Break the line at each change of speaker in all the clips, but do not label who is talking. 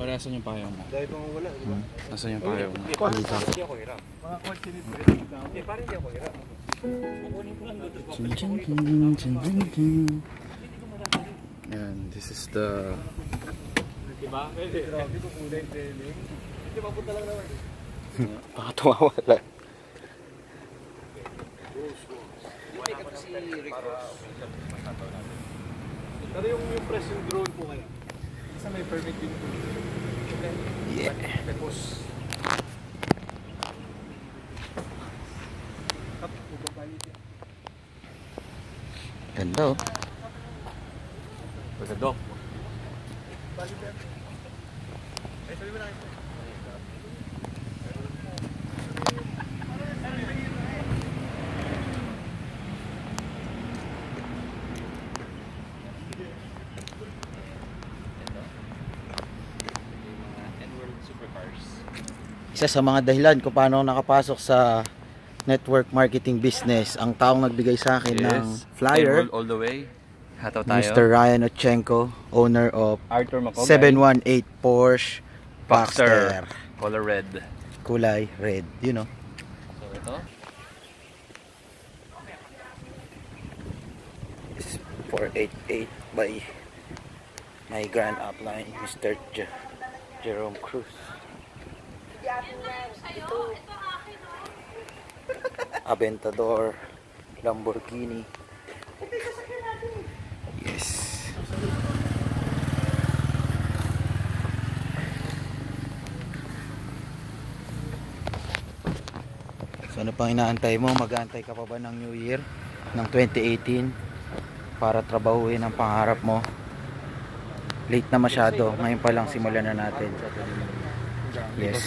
Pare, asan yung payo mo?
Dahil pang wala, di ba?
Asan yung payo mo?
Hindi ako hirap. Mga kotse nito. Parang hindi ako hirap.
Yan, this is the...
Diba? Grabe ko kulay training. Hindi mapunta lang naman.
Baka tumawala.
Pero yung press yung drone po kaya. Isa may permit din po.
Yeah.
Tapos
Ganda oh.
Pagkado. Ay, sabi mo na ito.
NWorld supercars.
Isa sa mga dahilan kung paano nakapasok sa network marketing business ang taong nagbigay sa akin ng flyer.
NWorld all the way. Hataw tayo.
Mr. Ryan Ochenko, owner of
Arthur Macogay.
718 Porsche Boxster.
Color red.
Kulay red, you know.
So ito.
This is 488 by my grand upline, Mr. Jerome Cruz. Aventador, Lamborghini. Yes. So ano pang inaantay mo? Mag-aantay ka pa ba ng New Year ng 2018 para trabahuin ang pangarap mo? Late na masyado. Ngayon pa lang simulan na natin. Yes.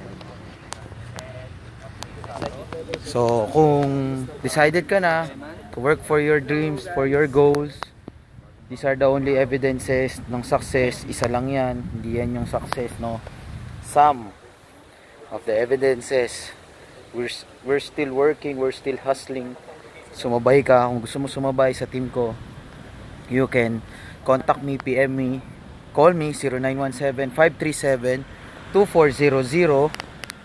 So kung decided ka na to work for your dreams, for your goals, these are the only evidences ng success. Isa lang yan, hindi yan yung success, no? Some of the evidences. We're still working, we're still hustling. Sumabay ka. Kung gusto mo sumabay sa team ko, you can contact me, PM me, call me 0917-537-2400.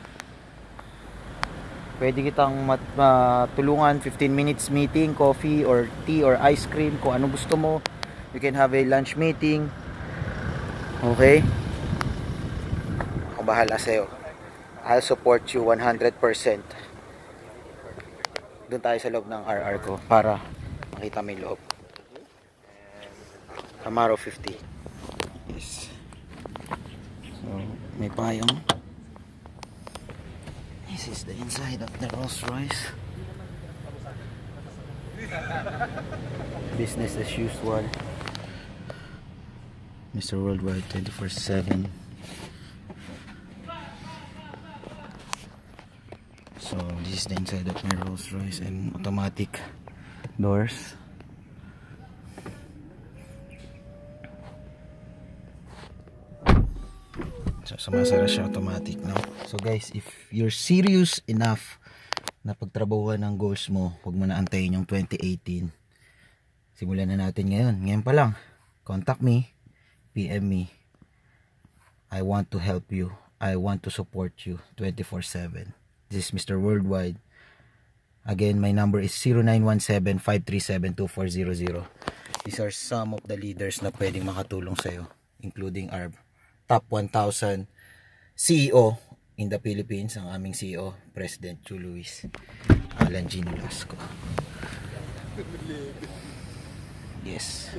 Pwede kitang matulungan, 15 minutes meeting, coffee or tea or ice cream, kung ano gusto mo. You can have a lunch meeting. Okay? Ako bahala sa'yo. I'll support you 100%. Doon tayo sa loob ng RR ko para makita mo yung loob. Camaro 50. Yes. So, may payong. This is the inside of the Rolls Royce. Business as usual. Mr. Worldwide 24/7. So this is the inside of my Rolls Royce and automatic doors. So sumasara siya automatic, no? So guys, if you're serious enough na pagtrabahuan ng goals mo, huwag mo na antayin yung 2018. Simulan na natin ngayon. Ngayon pa lang. Contact me, PM me. I want to help you. I want to support you 24/7. This is Mr. Worldwide. Again, my number is 0917-537-2400. These are some of the leaders na pwedeng makatulong sa'yo, including our top 1,000 CEO in the Philippines, ang aming CEO, President Chu Luis Alan G. Nolasco. Yes.